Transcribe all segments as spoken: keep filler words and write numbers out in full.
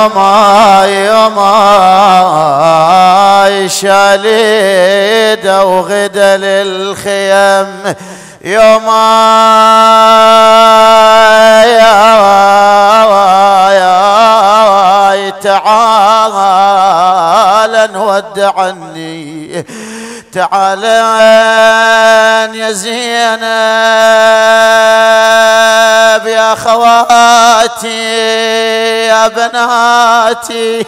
يوما يوما شاليده وغدا للخيم يوما يا يا تعال نودعني تعال يا زينب يا خواتي يا بناتي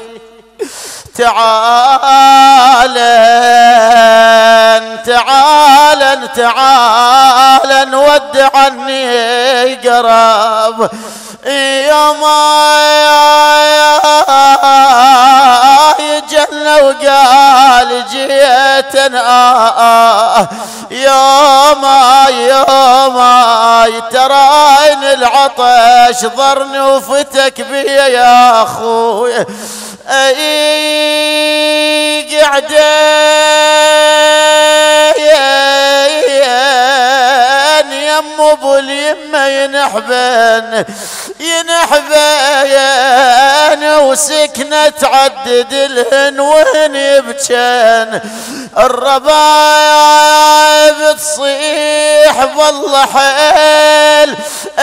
تعالن تعالن تعالن ودعني قرب يوما يجلى وقال جيتنا يوما يوما تراين العطش ضرني وفتك بي يا اخوي اي قعدين يم ابو اليمه ينحبن ينحبين وسكنه تعدد الهن وهن يبجن الربايب تصيح والله حيل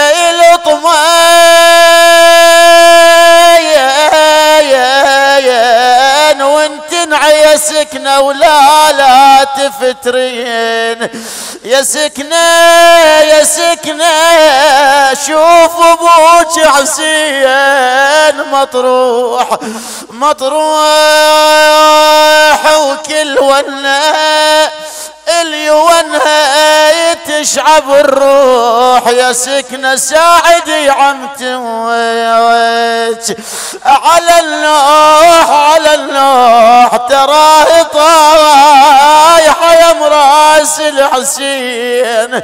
الطمين وانت نعي سكنه ولا لا تفترين يا سكنه يا سكنه شوف ابوك حسين مطروح مطروح وكل ونا اليوانها تشعب الروح يا سكنة ساعدي عمتي على النوح على النوح تراه طايحة يا مراس الحسين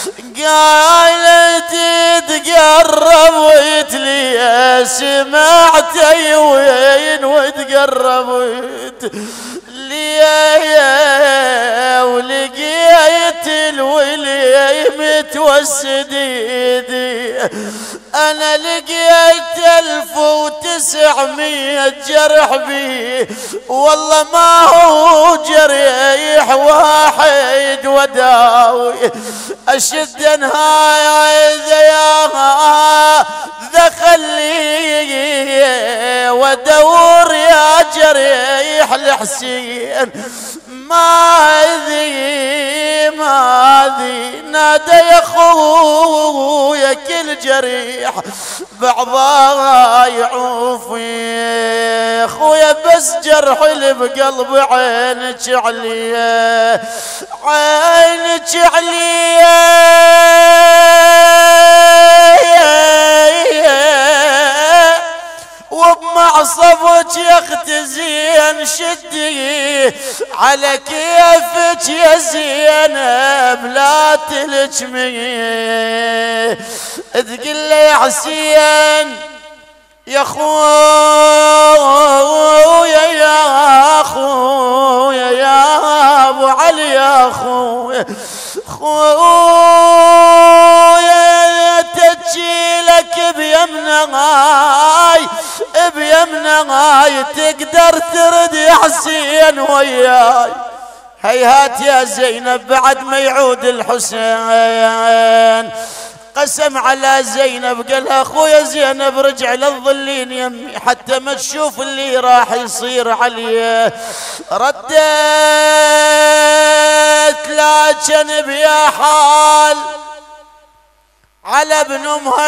قالت تقرب ويتلي سمعتي وين وتقرب ويتلي ولقيت الولي متوسد ايدي انا لقيت الف وتسعمية جرح بي والله ما هو جريح واحد وداوي اشد نهاية ذياها ذخلي ودور يا جريح الحسين ماذي ماذي نادى يا خويا كل جريح بعضها يعوفي خويا بس جرح اللي بقلب عينك عليا عينك عليا وبمعصبك يا اخت زين شدي على كيفك يا زينب لا تلجمي تقول لي يا حسين يا خويا يا خويا يا ابو علي يا خويا خويا تجيلك بيمناي بيمناي تقدر ترد يا حسين وياي هيهات يا زينب بعد ما يعود الحسين قسم على زينب قال اخويا زينب رجع للظلين يمي حتى ما تشوف اللي راح يصير عليه ردت لكن بيا حال على ابن امها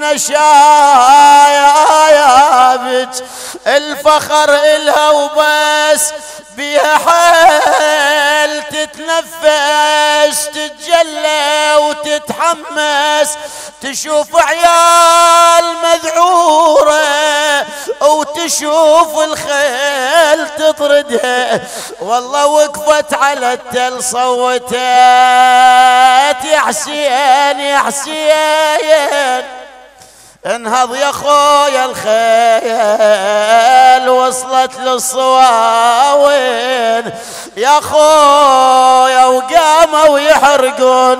الجنشايابج الفخر الها وبس بيها حيل تتنفس تتجلى وتتحمس تشوف عيال مذعورة وتشوف الخيل تطردها والله وقفت على التل صوتت يا حسين يا حسين انهض يا خويا الخيل وصلت للصواوين يا خويا وقاموا يحرقون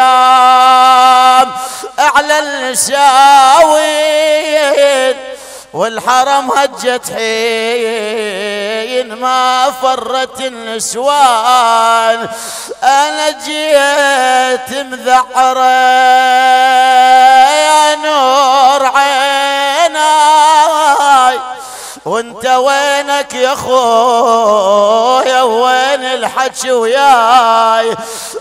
الخيام على النساوين والحرم هجت حين ما فرت النسوان. أنا جيت مذعرة يا نور عيناي، وانت وينك يا خويا وين الحكي وياي؟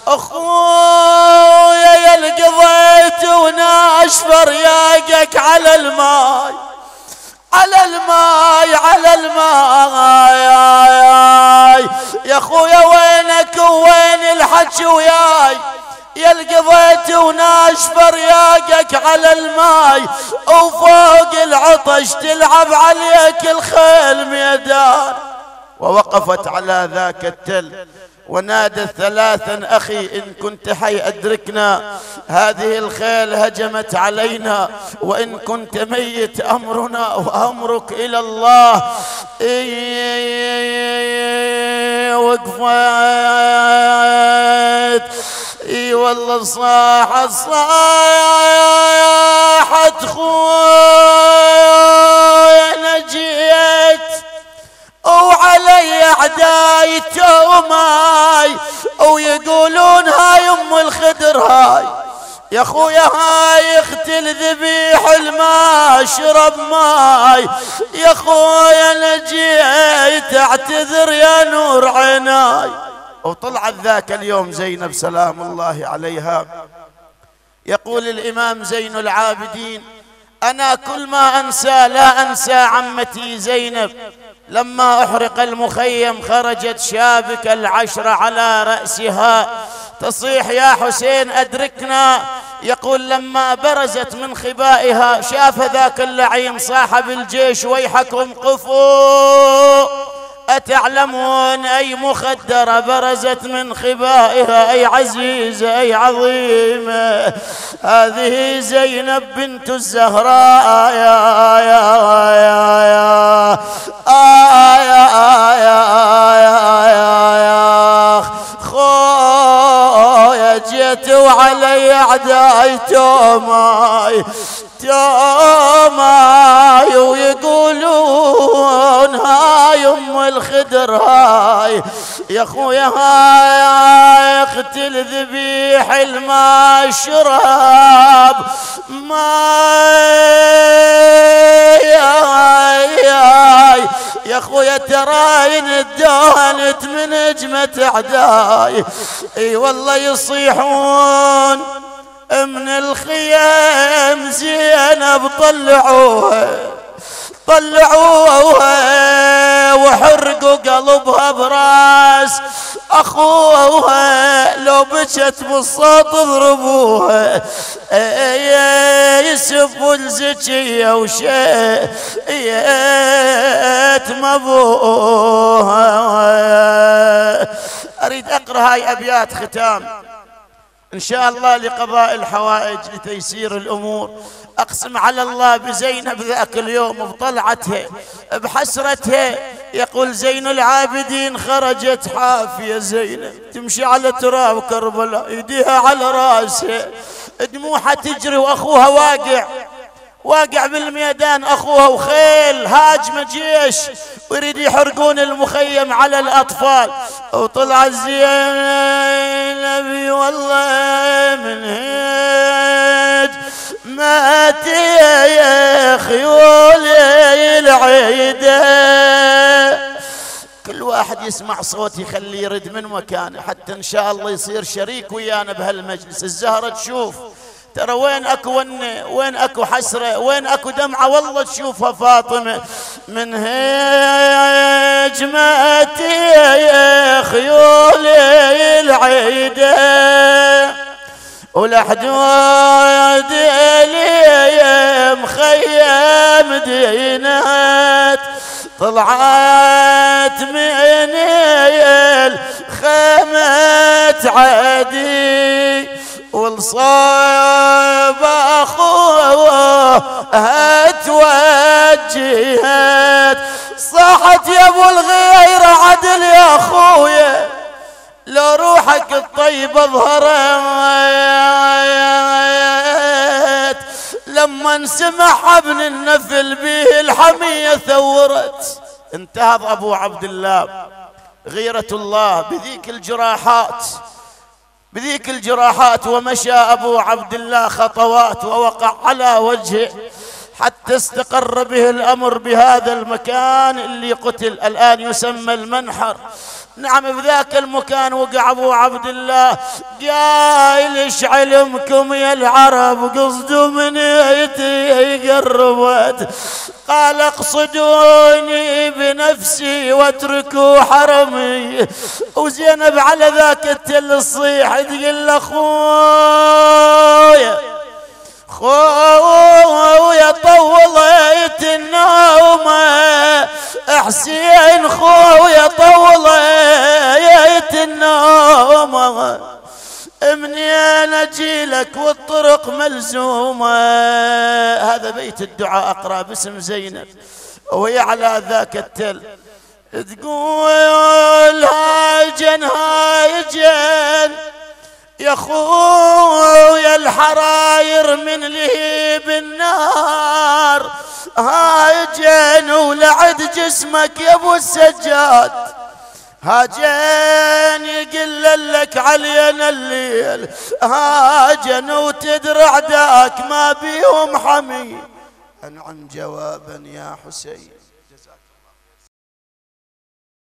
اخويا يا القضيت وناشفر رياقك على الماي، على الماي على الماي يا خويا وينك وين الحكي وياي؟ يا القضيت وناشفر رياقك على الماي، وفوق العطش تلعب عليك الخيل ميدان. ووقفت على ذاك التل ونادت ثلاثا أخي إن كنت حي أدركنا، هذه الخيل هجمت علينا، وإن كنت ميت أمرنا وأمرك إلى الله. إيه وقفت اي والله صاحت صاحت خويا انا جيت وعلي اعداي توماي، ويقولون هاي ام الخدر هاي يا خويا هاي اختل ذبيح الماء شرب ماي. يا خويا انا جيت اعتذر يا نور عيناي. وطلعت ذاك اليوم زينب سلام الله عليها. يقول الإمام زين العابدين أنا كل ما أنسى لا أنسى عمتي زينب، لما أحرق المخيم خرجت شابك العشر على رأسها تصيح يا حسين أدركنا. يقول لما برزت من خبائها شاف ذاك اللعين صاحب الجيش ويحكم قفوا، أتعلمون أي مخدرة برزت من خبائها؟ أي عزيزة أي عظيمة، هذه زينب بنت الزهراء. يا يا يا يا يا يا يا خويا جيت وعلي أعداي توماي توماي، ويقولون هاي ام الخدر هاي يا خويا هاي اختل ذبيح الماء شراب ماي يا خويا تراين الدانت من اجمة اعداي. اي والله يصيحون من الخيام زينب طلعوها طلعوها وحرقوا قلبها براس اخوها، لو بكت بالصوت ضربوها. يسبوا الزكية وشيت مبوها. اريد اقرا هاي ابيات ختام إن شاء الله لقضاء الحوائج لتيسير الأمور. أقسم على الله بزينب ذاك اليوم بطلعتها بحسرتها. يقول زين العابدين خرجت حافية زينب تمشي على تراب كربلاء يديها على راسها دموعها تجري وأخوها واقع واقع بالميدان، أخوها وخيل هاجم جيش ويريد يحرقون المخيم على الأطفال. وطلع زينب والله من هيج ماتي يا خيولي العيدة. كل واحد يسمع صوت يخليه يرد من مكانه حتى إن شاء الله يصير شريك ويانا بهالمجلس. الزهرة تشوف ترى وين اكو ونه، وين اكو حسره، وين اكو دمعه، والله تشوفها فاطمه. من هيج ماتي يا خيولي العيده والحدود لي مخيم دينات، طلعت من الخيمة عادي والصاب اخوها توجهت. صاحت يا ابو الغير عدل يا اخويا لو روحك الطيبة ظهرت، لما لما سمع ابن النفل به الحمية ثورت. انتهض أبو عبد الله غيرة الله بذيك الجراحات بذيك الجراحات ومشى أبو عبد الله خطوات ووقع على وجهه حتى استقر به الأمر بهذا المكان اللي قتل الآن يسمى المنحر. نعم بذاك المكان وقع أبو عبد الله قايل ايش علمكم يا العرب قصدوا من ايتي قربت. قال اقصدوني بنفسي واتركوا حرمي. وزينب على ذاك التل الصيح تقول له خويا خويا طولت النوم حسين خويا طولت النوم منين اجيلك والطرق ملزومه. هذا بيت الدعاء اقرا باسم زينب وهي على ذاك التل تقول هاجن هاجن يا خويا الحراير من لهيب النار هاجن ولعد جسمك يا ابو السجاد هاجن يقل لك علينا الليل هاجن وتدري اعداك ما بيهم حمي. انعم جوابا يا حسين.